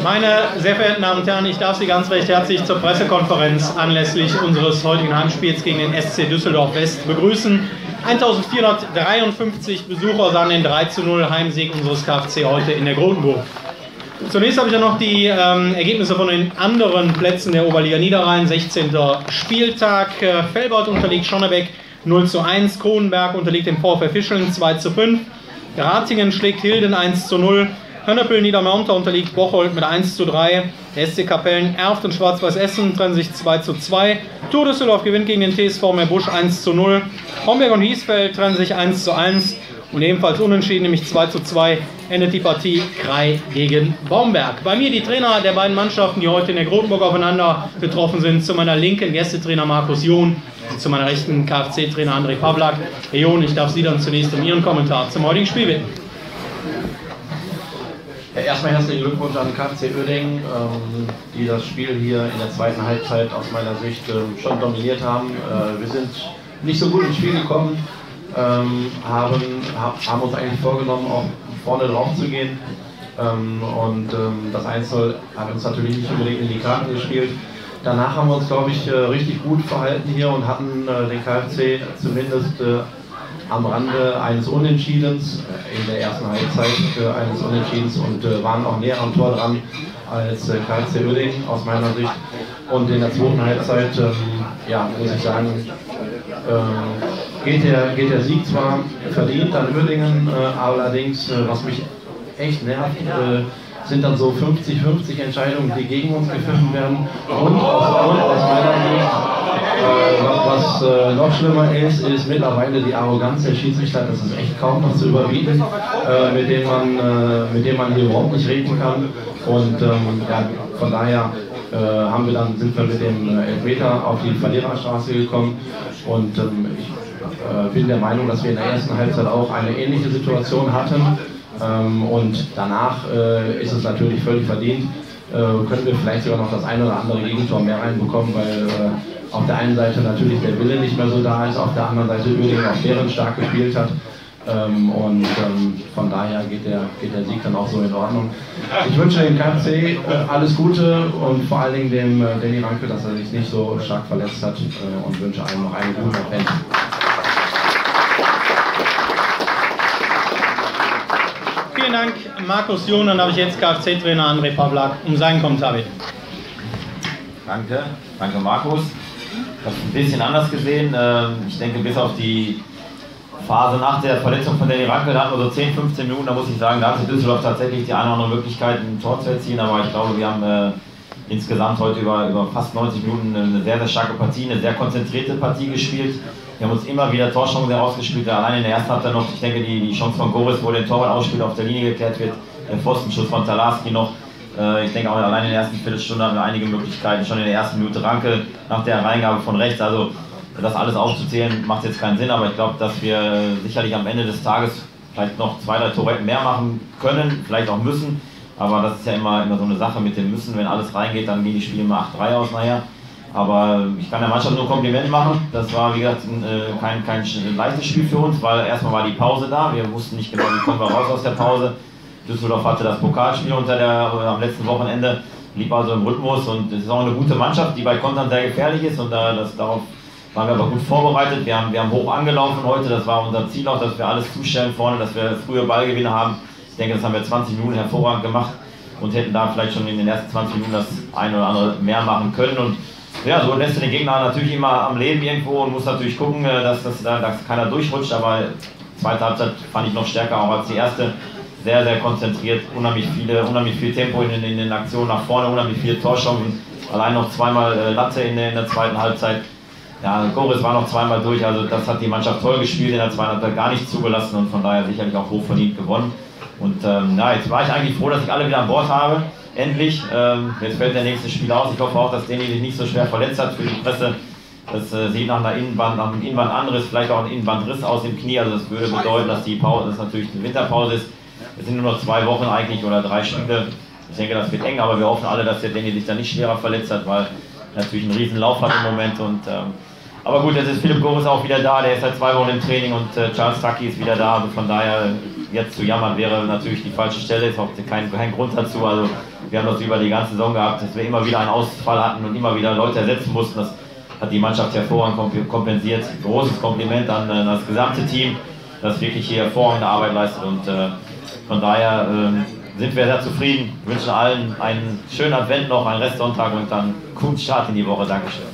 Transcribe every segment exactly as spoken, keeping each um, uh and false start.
Meine sehr verehrten Damen und Herren, ich darf Sie ganz recht herzlich zur Pressekonferenz anlässlich unseres heutigen Heimspiels gegen den S C Düsseldorf West begrüßen. eintausendvierhundertdreiundfünfzig Besucher sahen den drei zu null Heimsieg unseres K F C heute in der Grotenburg. Zunächst habe ich ja noch die ähm, Ergebnisse von den anderen Plätzen der Oberliga Niederrhein. sechzehnter Spieltag. Äh, Velbert unterliegt Schonnebeck null zu eins. Kronenberg unterliegt dem VfL Fischeln zwei zu fünf. Ratingen schlägt Hilden eins zu null. Hönnepel Niedermonter unterliegt Bocholt mit eins zu drei. Der S C Kapellen Erft und Schwarz-Weiß Essen trennen sich zwei zu zwei. TuS Düsseldorf gewinnt gegen den T S V Meerbusch eins zu null. Homberg und Hiesfeld trennen sich eins zu eins. Und ebenfalls unentschieden, nämlich zwei zu zwei, endet die Partie Krei gegen Baumberg. Bei mir die Trainer der beiden Mannschaften, die heute in der Grotenburg aufeinander getroffen sind. Zu meiner linken Gästetrainer Markus John und zu meiner rechten K F C-Trainer André Pawlak. Herr John, ich darf Sie dann zunächst um Ihren Kommentar zum heutigen Spiel bitten. Ja, erstmal herzlichen Glückwunsch an K F C Uerdingen, ähm, die das Spiel hier in der zweiten Halbzeit aus meiner Sicht äh, schon dominiert haben. Äh, wir sind nicht so gut ins Spiel gekommen. Ähm, haben, haben uns eigentlich vorgenommen, auch vorne drauf zu gehen. Ähm, und ähm, das eins zu null hat uns natürlich nicht unbedingt in die Karten gespielt. Danach haben wir uns, glaube ich, äh, richtig gut verhalten hier und hatten äh, den K F C zumindest äh, am Rande eines Unentschiedens, äh, in der ersten Halbzeit äh, eines Unentschiedens und äh, waren auch näher am Tor dran als äh, K F C Uerdingen aus meiner Sicht. Und in der zweiten Halbzeit, ähm, ja, muss ich sagen, äh, Geht der, geht der Sieg zwar verdient an Uerdingen, äh, allerdings, äh, was mich echt nervt, äh, sind dann so fünfzig fünfzig Entscheidungen, die gegen uns gepfiffen werden. Und aus, und aus meiner Sicht, äh, was, was äh, noch schlimmer ist, ist mittlerweile die Arroganz der Schiedsrichter. Das ist echt kaum noch zu überbieten, äh, mit, dem man, äh, mit dem man hier überhaupt nicht reden kann. Und ähm, ja, von daher äh, haben wir dann, sind wir mit dem Elfmeter auf die Verliererstraße gekommen. Und ähm, ich Ich bin der Meinung, dass wir in der ersten Halbzeit auch eine ähnliche Situation hatten ähm, und danach äh, ist es natürlich völlig verdient, äh, können wir vielleicht sogar noch das ein oder andere Gegentor mehr reinbekommen, weil äh, auf der einen Seite natürlich der Wille nicht mehr so da ist, auf der anderen Seite Uerdingen auch deren stark gespielt hat. Ähm, und ähm, von daher geht der, geht der Sieg dann auch so in Ordnung. Ich wünsche dem K F C äh, alles Gute und vor allen Dingen dem äh, Danny Ranke, dass er sich nicht so stark verletzt hat äh, und wünsche allen noch einen guten Advent. Vielen Dank, Markus John. Dann habe ich jetzt K F C-Trainer André Pawlak um seinen Kommentar bitten. Danke, danke Markus. Ich habe es ein bisschen anders gesehen. Ich denke, bis auf die Phase nach der Verletzung von Danny Ranke, da hatten wir so zehn, fünfzehn Minuten, da muss ich sagen, da hatte Düsseldorf tatsächlich die eine oder andere Möglichkeit, ein Tor zu erzielen. Aber ich glaube, wir haben äh, insgesamt heute über, über fast neunzig Minuten eine sehr, sehr starke Partie, eine sehr konzentrierte Partie gespielt. Wir haben uns immer wieder Torchancen herausgespielt, allein in der ersten Halbzeit noch, ich denke, die, die Chance von Goris, wo der Torwart ausspielt, auf der Linie geklärt wird, der Pfostenschuss von Talarski noch. Äh, ich denke auch allein in der ersten Viertelstunde haben wir einige Möglichkeiten, schon in der ersten Minute Ranke nach der Reingabe von rechts, also das alles aufzuzählen macht jetzt keinen Sinn, aber ich glaube, dass wir sicherlich am Ende des Tages vielleicht noch zwei, drei Tore mehr machen können, vielleicht auch müssen, aber das ist ja immer, immer so eine Sache mit dem Müssen, wenn alles reingeht, dann gehen die Spiele immer acht drei aus nachher. Aber ich kann der Mannschaft nur Kompliment machen. Das war, wie gesagt, kein, kein leichtes Spiel für uns, weil erstmal war die Pause da. Wir wussten nicht genau, wie kommen wir raus aus der Pause. Düsseldorf hatte das Pokalspiel unter der, am letzten Wochenende, lief also im Rhythmus und es ist auch eine gute Mannschaft, die bei Kontern sehr gefährlich ist und da, das, darauf waren wir aber gut vorbereitet. Wir haben, wir haben hoch angelaufen heute, das war unser Ziel auch, dass wir alles zustellen vorne, dass wir frühe Ballgewinne haben. Ich denke, das haben wir zwanzig Minuten hervorragend gemacht und hätten da vielleicht schon in den ersten zwanzig Minuten das eine oder andere mehr machen können. Und ja, so lässt du den Gegner natürlich immer am Leben irgendwo und muss natürlich gucken, dass, dass, dass keiner durchrutscht, aber die zweite Halbzeit fand ich noch stärker auch als die erste. Sehr, sehr konzentriert, unheimlich, viele, unheimlich viel Tempo in, in, in den Aktionen nach vorne, unheimlich viele Torchancen, allein noch zweimal äh, Latte in der, in der zweiten Halbzeit. Ja, Goris war noch zweimal durch, also das hat die Mannschaft toll gespielt, in der zweiten Halbzeit gar nicht zugelassen und von daher sicherlich auch hochverdient gewonnen. Und ähm, ja, jetzt war ich eigentlich froh, dass ich alle wieder an Bord habe. Endlich, ähm, jetzt fällt der nächste Spiel aus. Ich hoffe auch, dass Danny sich nicht so schwer verletzt hat für die Presse. Das äh, sieht nach einer Innenband, nach einem Innenbandanriss, vielleicht auch ein Innenbandriss aus dem Knie. Also das würde bedeuten, dass die Pause, dass natürlich eine Winterpause ist. Es sind nur noch zwei Wochen eigentlich oder drei Spiele. Ich denke, das wird eng, aber wir hoffen alle, dass der Danny sich da nicht schwerer verletzt hat, weil er natürlich einen riesen Lauf hat im Moment. Und ähm, Aber gut, jetzt ist Philipp Goris auch wieder da, der ist seit zwei Wochen im Training und äh, Charles Stuckey ist wieder da. Also von daher, jetzt zu jammern wäre natürlich die falsche Stelle, ist auch kein, kein Grund dazu. Also wir haben das über die ganze Saison gehabt, dass wir immer wieder einen Ausfall hatten und immer wieder Leute ersetzen mussten. Das hat die Mannschaft hervorragend kompensiert. Großes Kompliment an äh, das gesamte Team, das wirklich hier hervorragende Arbeit leistet. Und äh, von daher äh, sind wir sehr zufrieden. Wir wünschen allen einen schönen Advent noch, einen Restsonntag und dann guten Start in die Woche. Dankeschön.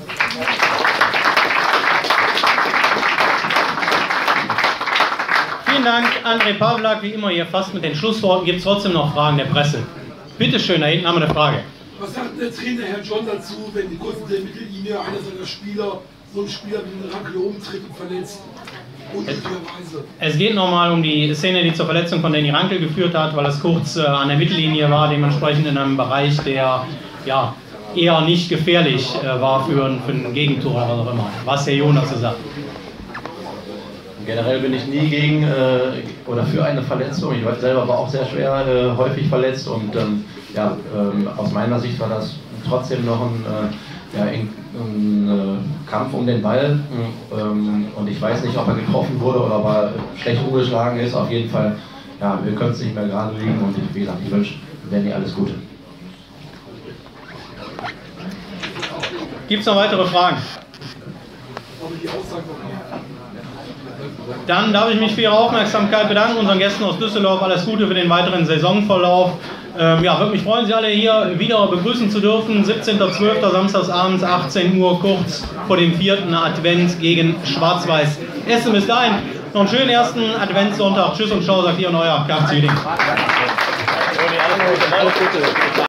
Vielen Dank, André Pawlak. Wie immer hier fast mit den Schlussworten. Gibt es trotzdem noch Fragen der Presse? Bitte schön, da hinten haben wir eine Frage. Was sagt der Trainer Herr John dazu, wenn kurz in der Mittellinie einer seiner Spieler, so ein Spieler wie den Rankel umtritt und verletzt? Unglücklicherweise. Es geht nochmal um die Szene, die zur Verletzung von Danny Rankel geführt hat, weil es kurz äh, an der Mittellinie war, dementsprechend in einem Bereich, der ja, eher nicht gefährlich äh, war für ein, für ein Gegentor oder was auch immer. Was Herr Jonas so sagt. Generell bin ich nie gegen äh, oder für eine Verletzung. Ich war selber war auch sehr schwer äh, häufig verletzt und ähm, ja, ähm, aus meiner Sicht war das trotzdem noch ein, äh, ja, ein, ein äh, Kampf um den Ball ähm, und ich weiß nicht, ob er getroffen wurde oder ob er schlecht umgeschlagen ist. Auf jeden Fall, ja, wir können es nicht mehr gerade liegen und ich, wie gesagt, ich wünsche Danny alles Gute. Gibt es noch weitere Fragen? Dann darf ich mich für Ihre Aufmerksamkeit bedanken, unseren Gästen aus Düsseldorf. Alles Gute für den weiteren Saisonverlauf. Ähm, ja, würde mich freuen, Sie alle hier wieder begrüßen zu dürfen. siebzehnter zwölfter samstagsabends, achtzehn Uhr, kurz vor dem vierten Advent gegen Schwarz-Weiß Essen. Bis dahin noch einen schönen ersten Adventssonntag. Tschüss und ciao, sagt ihr und euer K F C Uerdingen.